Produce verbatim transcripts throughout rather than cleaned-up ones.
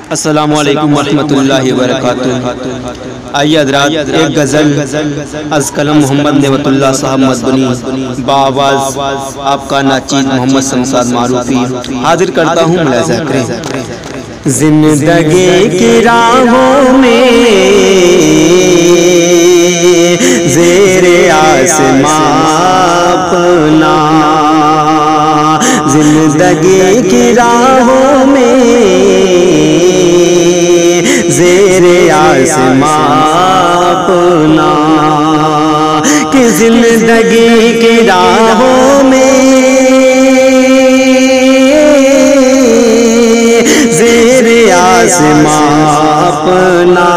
السلام علیکم ورحمۃ اللہ وبرکاتہ۔ آئیے حضرات ایک غزل از کلم محمد نعمت اللہ صاحب مدنی بآواز آپ کا ناچیز محمد شمشاد معروفی حاضر کرتا ہوں، ملاحظہ کریں۔ زندگی کی راہوں میں زیر آسمان اپنا، زندگی کی راہوں میں زیر آسمان اپنا، کہ زندگی کی راہوں میں زیر آسمان اپنا،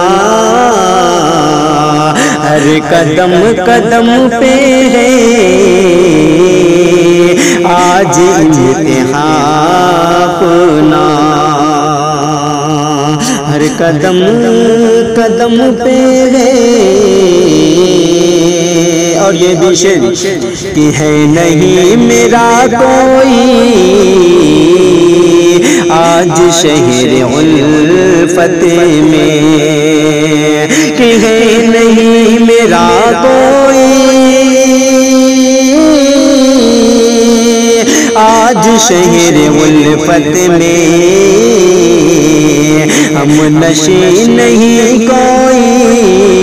ہر قدم قدم پہ ہے آج امتحان اپنا، ہر قدم قدم پہ ہے۔ اور یہ بھی شعر کہ ہے نہیں میرا کوئی آج شہر الفت میں، کہ ہے نہیں میرا کوئی آج شہر الفت میں، ہم نشیں نہیں کوئی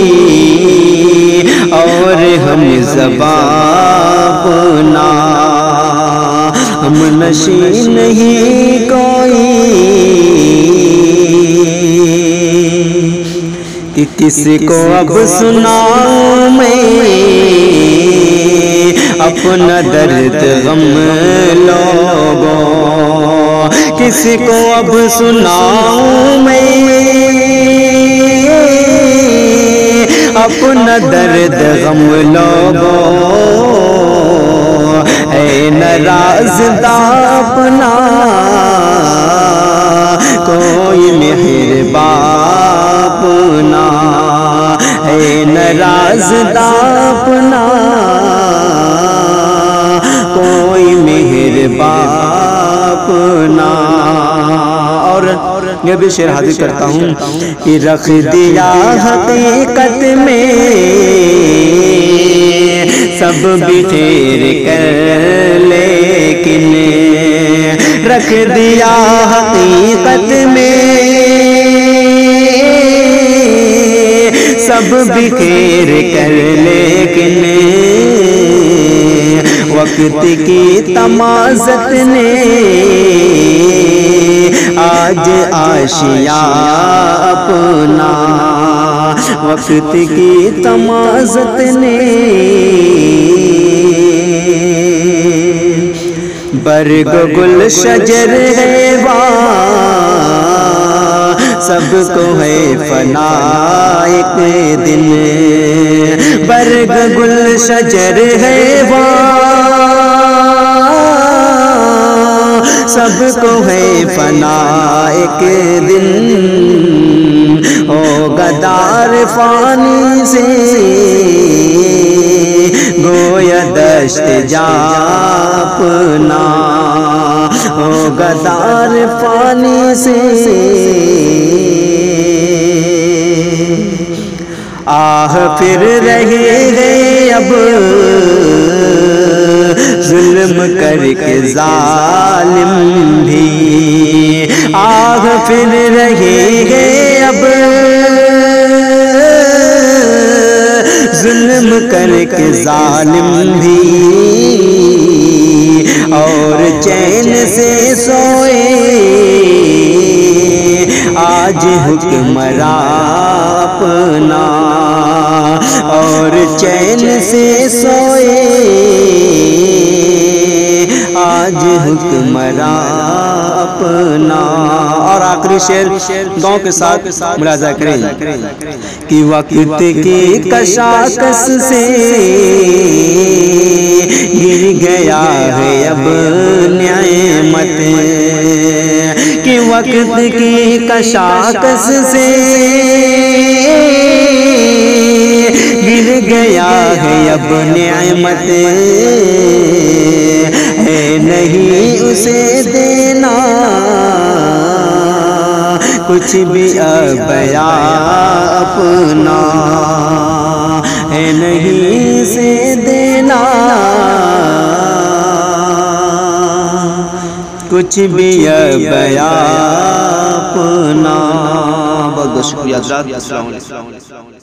اور ہم زبان اپنا، ہم نشیں نہیں کوئی کہ کس کو اب سناؤں میں اپنا درد غم لوگوں، کس کو اب سناؤں میں اپنا درد غم لوگوں، اے نرازدہ اپنا کوئی مہربان اپنا، اے نرازدہ اپنا کوئی مہربان اپنا۔ اور یہ بھی شعر حاضر کرتا ہوں کہ رکھ دیا حقیقت میں سب بکھیر کر، لیکن رکھ دیا حقیقت میں سب بکھیر کر، لیکن وقت کی تمازت نے آج آشیاں اپنا، وقت کی تمازت نے برگ گل شجر حیوان سب کو ہے فنا ایک دن، برگ گل شجر حیوان سب کو ہے فنا ایک دن، ہوگا دار فانی سے گویا دشت جا اپنا، ہوگا دار فانی سے آہ پھر رہے ہیں اب ظلم کر کے ظالم بھی، آہ پھر رہے ہیں اب ظلم کر کے ظالم بھی، اور چین سے سوئے آج حکمراں اپنا، اور چین سے سوئے آج حکمراں اپنا۔ اور آخری شعر گاؤں کے ساتھ ملاحظہ کریں کہ وقت کی کشاکش سے گر گیا ہے اب نعمت، کہ وقت کی کشاکش سے گر گیا ہے اب نعمت، ہے نہیں اسے دینا کچھ بھی اب اپنا ہے نہیں سے دینا، کچھ بھی اب اپنا۔ بہت بہت شکریہ حضرات، السلام علیکم۔